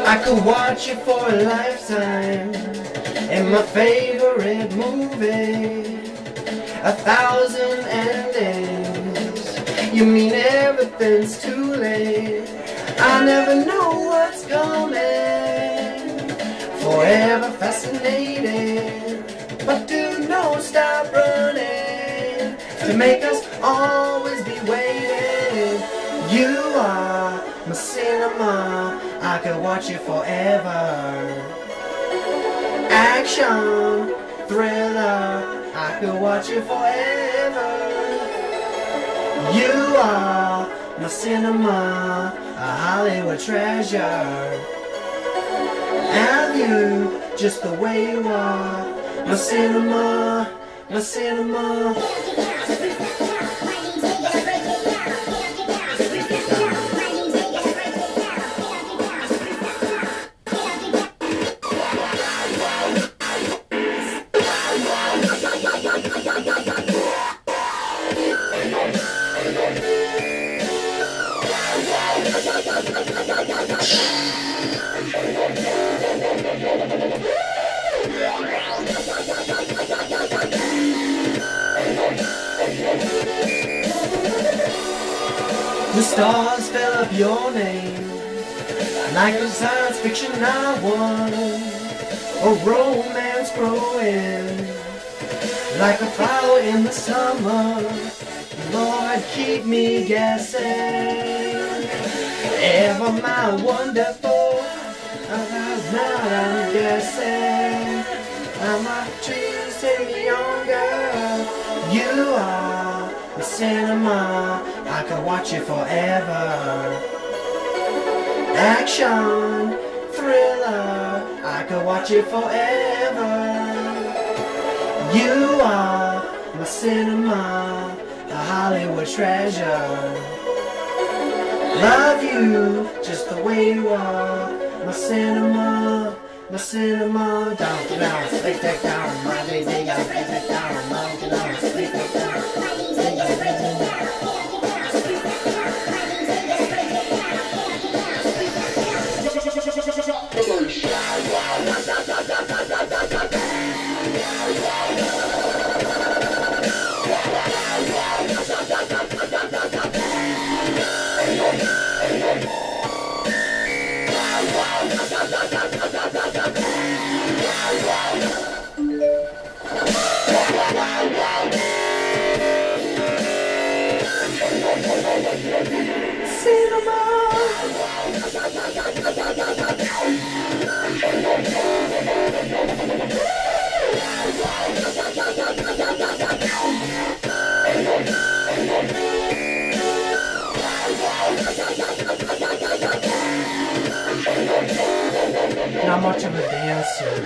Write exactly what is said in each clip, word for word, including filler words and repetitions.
I could watch you for a lifetime in my favorite movie, a thousand endings. You mean everything's too late? I never know what's coming. Forever fascinated, but do not stop running to make us always be waiting. You are my cinema, I could watch you forever. Action, thriller, I could watch you forever. You are my cinema, a Hollywood treasure. Have you just the way you are, my cinema, my cinema. The stars fill up your name, like a science fiction novel, a romance growing, like a flower in the summer. Lord, keep me guessing, ever my wonderful. Now I'm guessing, how my dreams take me younger. You are the cinema, I could watch you forever. Action, thriller, I could watch you forever. You are my cinema, a Hollywood treasure. Love you just the way you are, my cinema, my cinema. Down, down, take that down, my day, they got take that down, my down, take that down. Not much of a dancer.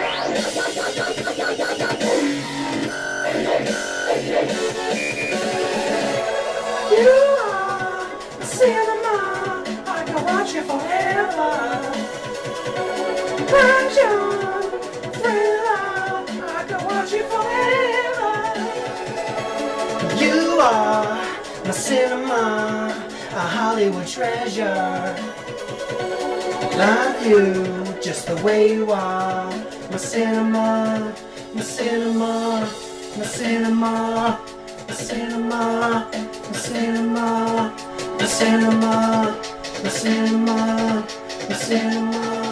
You are the cinema, I can watch you forever. Action, thriller, I can watch you forever. You are my cinema, a Hollywood treasure. Love you just the way you are, my cinema, my cinema, my cinema, my cinema, my cinema, my cinema, my cinema, my cinema.